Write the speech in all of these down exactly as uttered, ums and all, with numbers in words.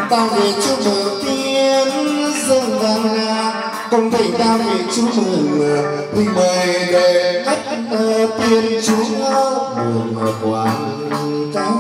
ta về chúc mừng tiên dương vang nga, công thầy ta về chúc mừng huy mời đệ nhất tiên chúa mừng quán cái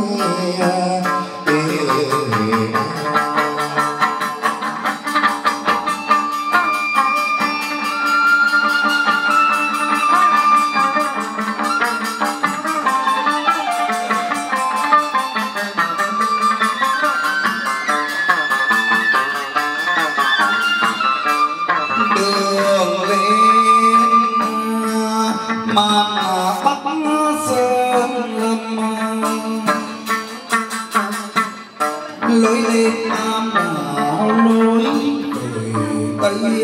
lối lên nam đảo lối về tây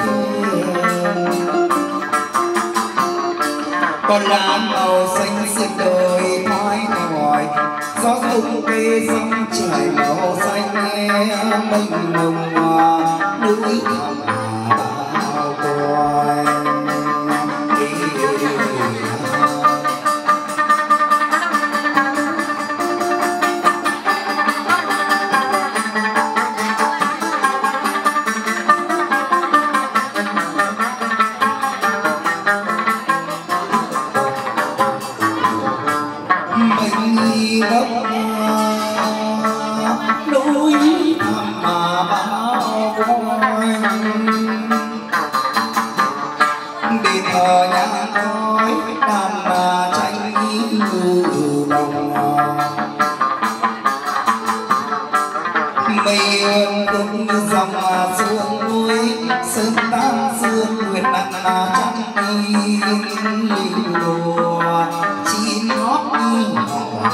con lá màu xanh xuyên đời thái thoại gió tung cây sông trải màu xanh mênh mông núi thẳm bao còi mây ơn cũng như dòng sương núi sơn tan sương nguyệt nặng trắng linh đùa chim hót hò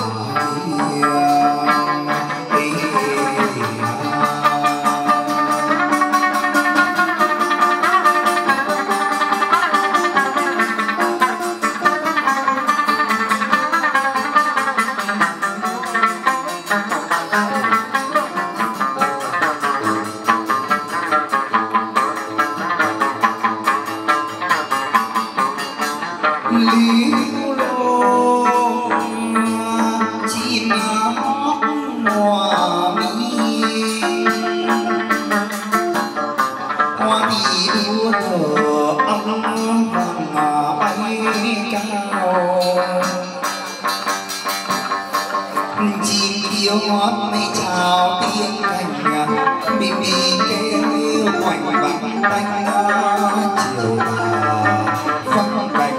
lưu lô chim hót hoa mỹ hoa thì đua thở ong vàng bay cao chim yêu hót mây chào tiếng cành bì bì kêu quạnh vắng tanh chiều phong cảnh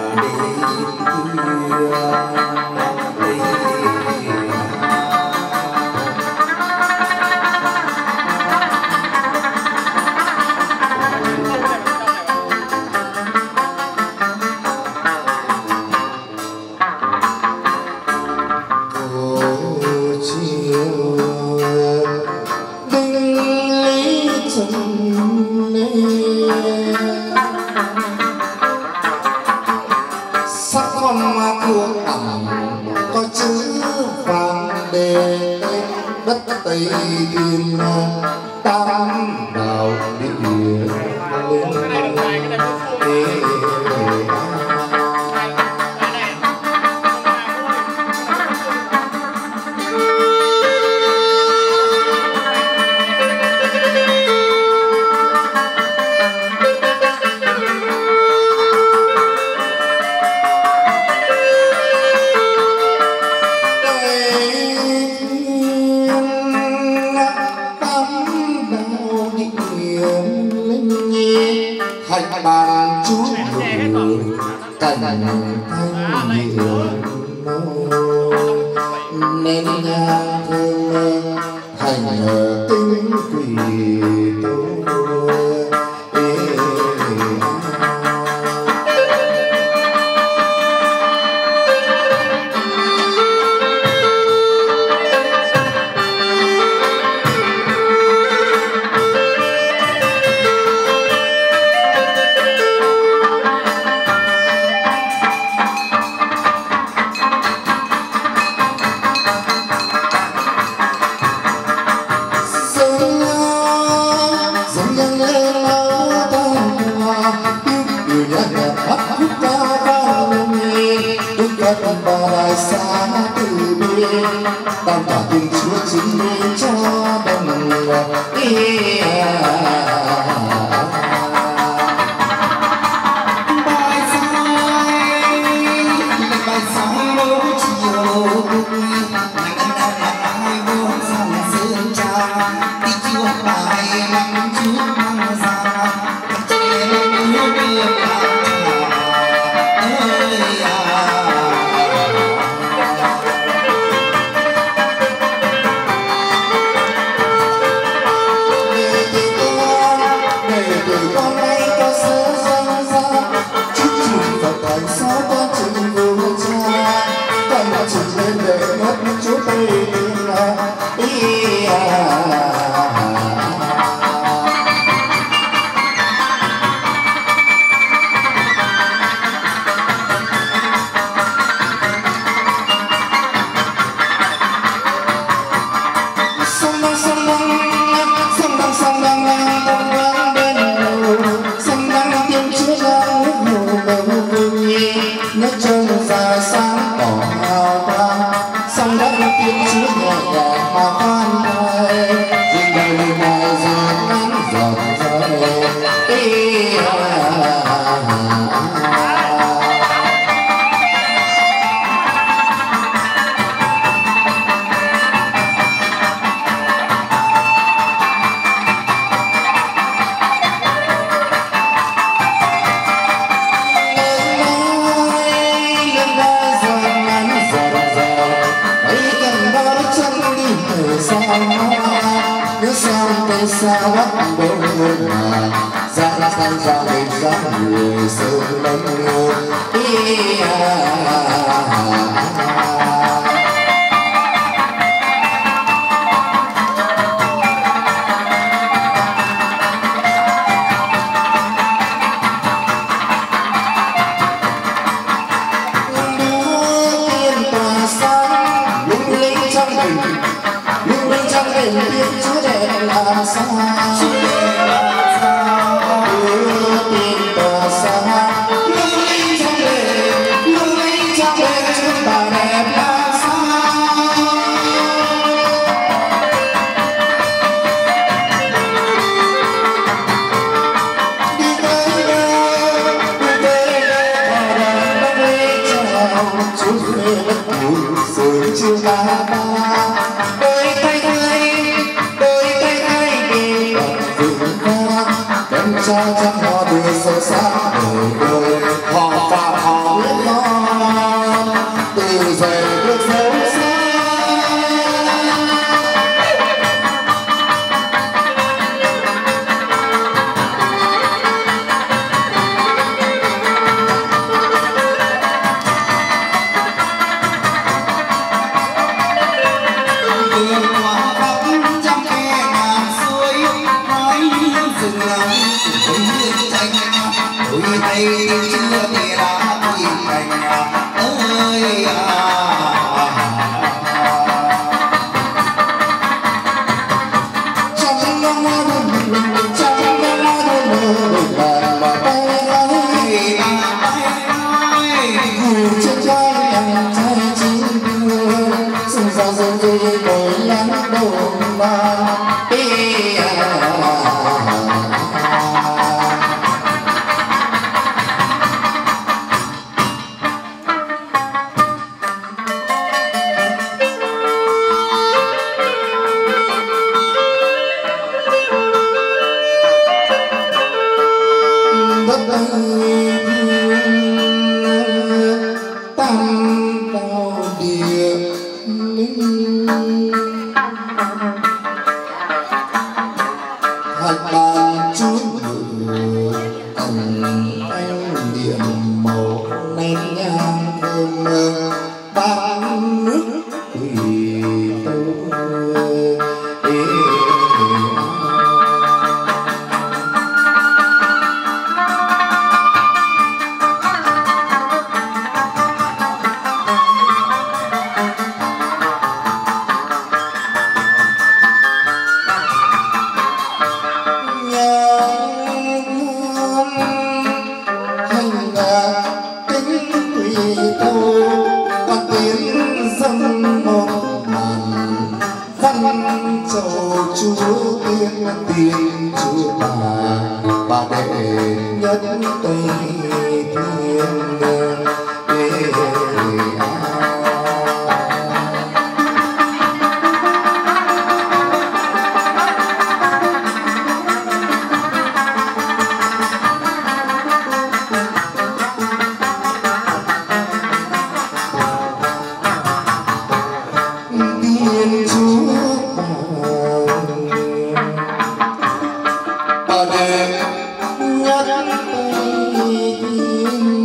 sắc con ma cuồng ẩm có chữ vàng đề đất tây thiên tam đào địa lên hạnh bàn chú người cảnh thanh nhiều nên nhà thương thành tinh quỷ xa từ bi tam cả tình chúa chứng minh cho đồng Hãy subscribe cho kênh Ghiền Mì Gõ để không bỏ lỡ những video hấp dẫn. chúa tiên tiên chúa bà bà đệ nhất tây thiên ê, tiên chúa bà đệ nhất tây thiên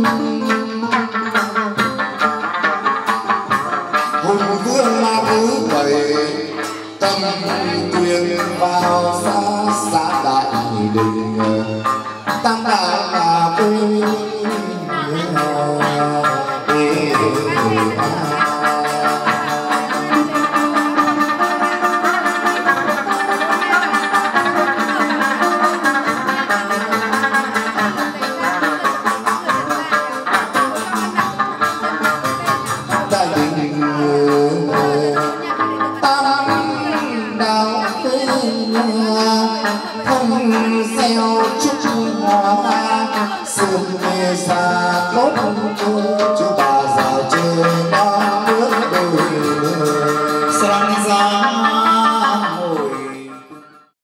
hùng vương ma thứ bảy tâm quyền vào xa xã đại đình tam đại là vui đại đình tam đạo không gieo chúc hoa sương mê xa tốt